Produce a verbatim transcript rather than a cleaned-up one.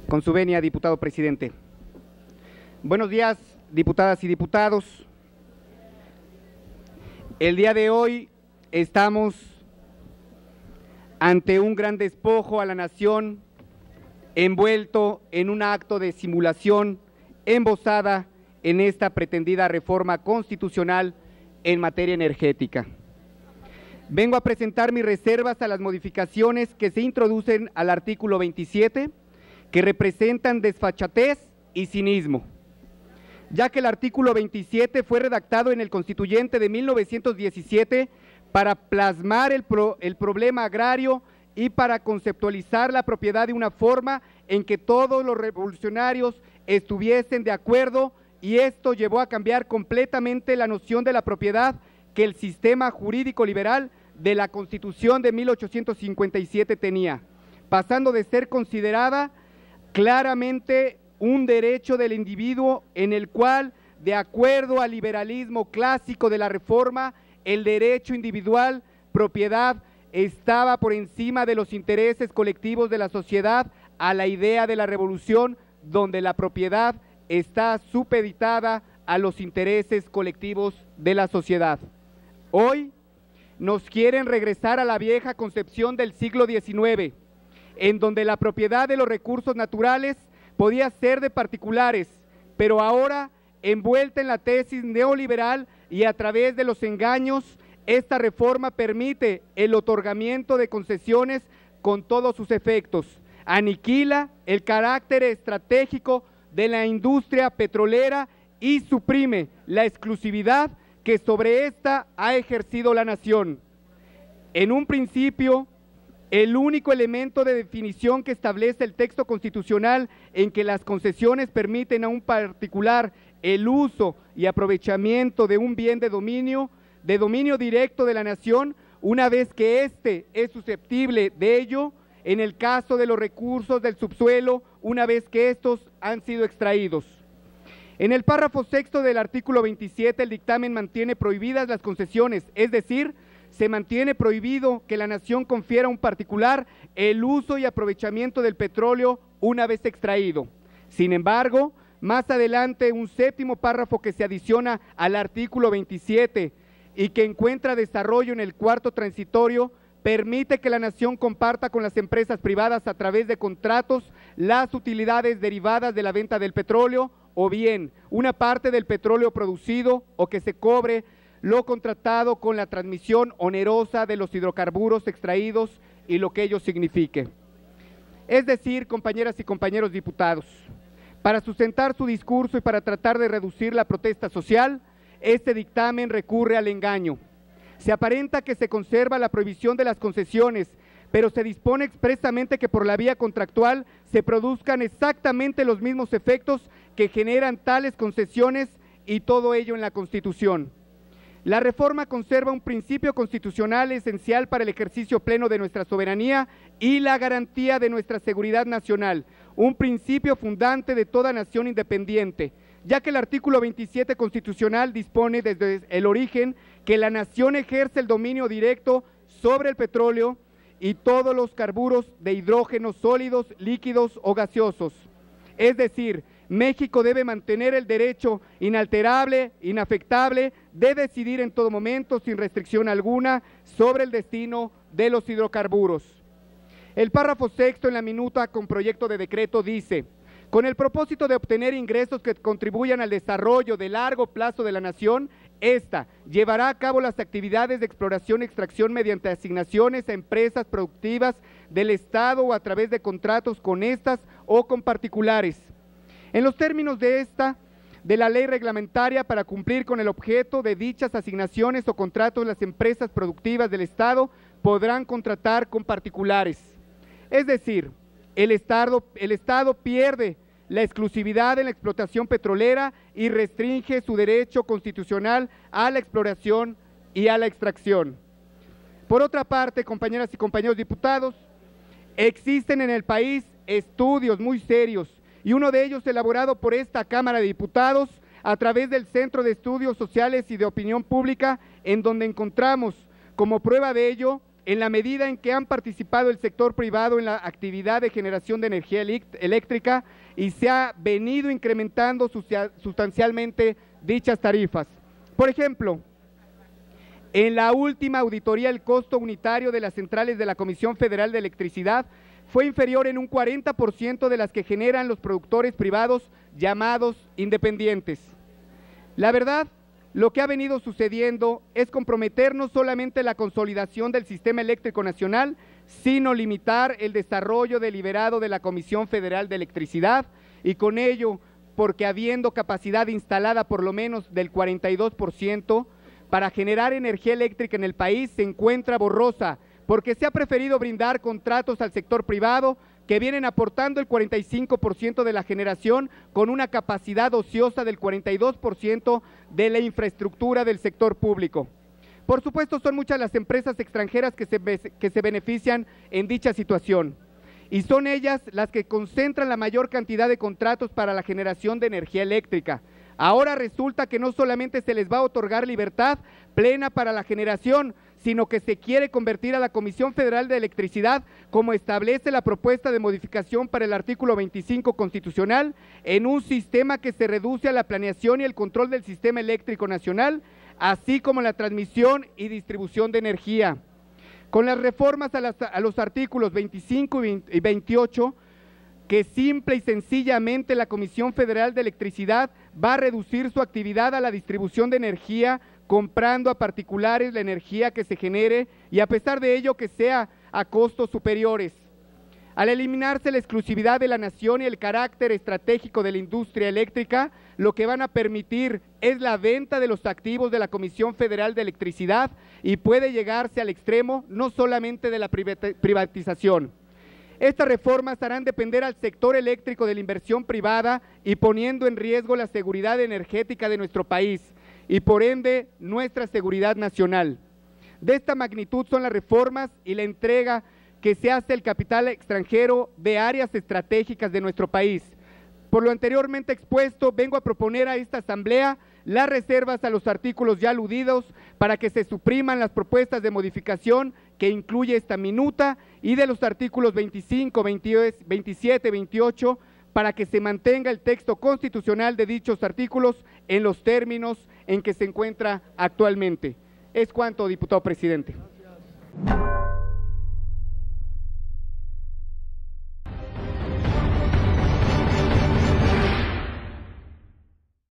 Con su venia, diputado presidente. Buenos días, diputadas y diputados. El día de hoy estamos ante un gran despojo a la nación, envuelto en un acto de simulación embosada en esta pretendida reforma constitucional en materia energética. Vengo a presentar mis reservas a las modificaciones que se introducen al artículo veintisiete, que representan desfachatez y cinismo, ya que el artículo veintisiete fue redactado en el Constituyente de mil novecientos diecisiete para plasmar el, pro, el problema agrario y para conceptualizar la propiedad de una forma en que todos los revolucionarios estuviesen de acuerdo, y esto llevó a cambiar completamente la noción de la propiedad que el sistema jurídico liberal de la Constitución de mil ochocientos cincuenta y siete tenía, pasando de ser considerada claramente un derecho del individuo, en el cual, de acuerdo al liberalismo clásico de la Reforma, el derecho individual, propiedad, estaba por encima de los intereses colectivos de la sociedad, a la idea de la revolución, donde la propiedad está supeditada a los intereses colectivos de la sociedad. Hoy nos quieren regresar a la vieja concepción del siglo diecinueve, en donde la propiedad de los recursos naturales podía ser de particulares, pero ahora, envuelta en la tesis neoliberal y a través de los engaños, esta reforma permite el otorgamiento de concesiones con todos sus efectos, aniquila el carácter estratégico de la industria petrolera y suprime la exclusividad que sobre esta ha ejercido la nación. En un principio, el único elemento de definición que establece el texto constitucional en que las concesiones permiten a un particular el uso y aprovechamiento de un bien de dominio, de dominio directo de la nación, una vez que éste es susceptible de ello, en el caso de los recursos del subsuelo, una vez que estos han sido extraídos. En el párrafo sexto del artículo veintisiete, el dictamen mantiene prohibidas las concesiones, es decir, se mantiene prohibido que la nación confiera a un particular el uso y aprovechamiento del petróleo una vez extraído. Sin embargo, más adelante, un séptimo párrafo que se adiciona al artículo veintisiete y que encuentra desarrollo en el cuarto transitorio, permite que la nación comparta con las empresas privadas a través de contratos las utilidades derivadas de la venta del petróleo, o bien una parte del petróleo producido, o que se cobre lo contratado con la transmisión onerosa de los hidrocarburos extraídos y lo que ello signifique. Es decir, compañeras y compañeros diputados, para sustentar su discurso y para tratar de reducir la protesta social, este dictamen recurre al engaño. Se aparenta que se conserva la prohibición de las concesiones, pero se dispone expresamente que por la vía contractual se produzcan exactamente los mismos efectos que generan tales concesiones, y todo ello en la Constitución. La reforma conserva un principio constitucional esencial para el ejercicio pleno de nuestra soberanía y la garantía de nuestra seguridad nacional, un principio fundante de toda nación independiente, ya que el artículo veintisiete constitucional dispone desde el origen que la nación ejerce el dominio directo sobre el petróleo y todos los carburos de hidrógeno sólidos, líquidos o gaseosos. Es decir, México debe mantener el derecho inalterable, inafectable, de decidir en todo momento, sin restricción alguna, sobre el destino de los hidrocarburos. El párrafo sexto en la minuta con proyecto de decreto dice: con el propósito de obtener ingresos que contribuyan al desarrollo de largo plazo de la nación, esta llevará a cabo las actividades de exploración y extracción mediante asignaciones a empresas productivas del Estado o a través de contratos con estas o con particulares. En los términos de esta, de la ley reglamentaria, para cumplir con el objeto de dichas asignaciones o contratos, las empresas productivas del Estado podrán contratar con particulares. Es decir, el Estado, el Estado pierde la exclusividad en la explotación petrolera y restringe su derecho constitucional a la exploración y a la extracción. Por otra parte, compañeras y compañeros diputados, existen en el país estudios muy serios, y uno de ellos elaborado por esta Cámara de Diputados a través del Centro de Estudios Sociales y de Opinión Pública, en donde encontramos como prueba de ello en la medida en que han participado el sector privado en la actividad de generación de energía eléctrica y se ha venido incrementando sustancialmente dichas tarifas. Por ejemplo, en la última auditoría el costo unitario de las centrales de la Comisión Federal de Electricidad fue inferior en un cuarenta por ciento de las que generan los productores privados llamados independientes. La verdad, lo que ha venido sucediendo es comprometer no solamente la consolidación del sistema eléctrico nacional, sino limitar el desarrollo deliberado de la Comisión Federal de Electricidad y con ello, porque habiendo capacidad instalada por lo menos del cuarenta y dos por ciento para generar energía eléctrica en el país, se encuentra borrosa, porque se ha preferido brindar contratos al sector privado que vienen aportando el cuarenta y cinco por ciento de la generación con una capacidad ociosa del cuarenta y dos por ciento de la infraestructura del sector público. Por supuesto, son muchas las empresas extranjeras que se, que se benefician en dicha situación y son ellas las que concentran la mayor cantidad de contratos para la generación de energía eléctrica. Ahora resulta que no solamente se les va a otorgar libertad plena para la generación, sino que se quiere convertir a la Comisión Federal de Electricidad, como establece la propuesta de modificación para el artículo veinticinco constitucional, en un sistema que se reduce a la planeación y el control del sistema eléctrico nacional, así como la transmisión y distribución de energía. Con las reformas a, las, a los artículos veinticinco y veintiocho, que simple y sencillamente la Comisión Federal de Electricidad va a reducir su actividad a la distribución de energía, comprando a particulares la energía que se genere y a pesar de ello que sea a costos superiores. Al eliminarse la exclusividad de la nación y el carácter estratégico de la industria eléctrica, lo que van a permitir es la venta de los activos de la Comisión Federal de Electricidad y puede llegarse al extremo no solamente de la privatización. Estas reformas harán depender al sector eléctrico de la inversión privada y poniendo en riesgo la seguridad energética de nuestro país y por ende nuestra seguridad nacional. De esta magnitud son las reformas y la entrega que se hace al capital extranjero de áreas estratégicas de nuestro país. Por lo anteriormente expuesto, vengo a proponer a esta Asamblea las reservas a los artículos ya aludidos para que se supriman las propuestas de modificación que incluye esta minuta y de los artículos veinticinco, veintisiete, veintiocho para que se mantenga el texto constitucional de dichos artículos en los términos en que se encuentra actualmente. Es cuanto, diputado presidente. Gracias.